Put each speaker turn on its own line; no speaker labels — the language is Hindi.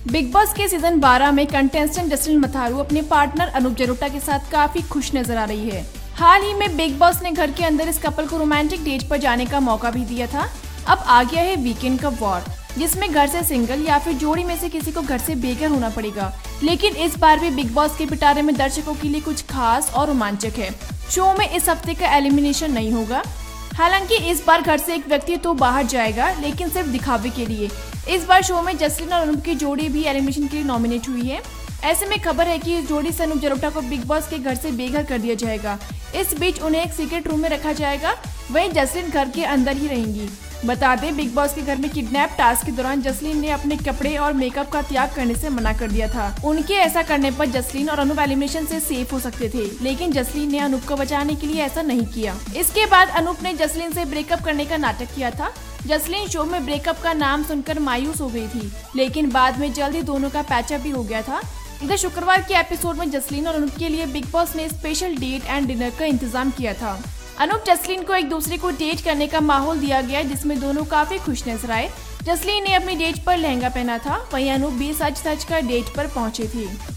बिग बॉस के सीजन 12 में कंटेस्टेंट जसलीन मथारू अपने पार्टनर अनूप जलोटा के साथ काफी खुश नजर आ रही है। हाल ही में बिग बॉस ने घर के अंदर इस कपल को रोमांटिक डेट पर जाने का मौका भी दिया था। अब आ गया है वीकेंड का वॉर, जिसमें घर से सिंगल या फिर जोड़ी में से किसी को घर से बेघर होना पड़ेगा। लेकिन इस बार भी बिग बॉस के पिटारे में दर्शकों के लिए कुछ खास और रोमांचक है। शो में इस हफ्ते का एलिमिनेशन नहीं होगा। हालांकि इस बार घर से एक व्यक्ति तो बाहर जाएगा, लेकिन सिर्फ दिखावे के लिए। इस बार शो में जसलीन और अनूप की जोड़ी भी एलिमिनेशन के लिए नॉमिनेट हुई है। ऐसे में खबर है कि इस जोड़ी से अनूप जलोटा को बिग बॉस के घर से बेघर कर दिया जाएगा। इस बीच उन्हें एक सीक्रेट रूम में रखा जाएगा, वहीं जसलीन घर के अंदर ही रहेंगी। बता दें, बिग बॉस के घर में किडनैप टास्क के दौरान जसलीन ने अपने कपड़े और मेकअप का त्याग करने से मना कर दिया था। उनके ऐसा करने पर जसलीन और अनूप एलिमिनेशन से सेफ हो सकते थे, लेकिन जसलीन ने अनूप को बचाने के लिए ऐसा नहीं किया। इसके बाद अनूप ने जसलीन से ब्रेकअप करने का नाटक किया था। जसलीन शो में ब्रेकअप का नाम सुनकर मायूस हो गई थी, लेकिन बाद में जल्द ही दोनों का पैचअप भी हो गया था। इधर शुक्रवार के एपिसोड में जसलीन और अनूप के लिए बिग बॉस ने स्पेशल डेट एंड डिनर का इंतजाम किया था। अनूप जसलीन को एक दूसरे को डेट करने का माहौल दिया गया, जिसमें दोनों काफी खुश नजर आए। जसलीन ने अपनी डेट पर लहंगा पहना था, वहीं अनूप भी सच कर डेट पर पहुंचे थे।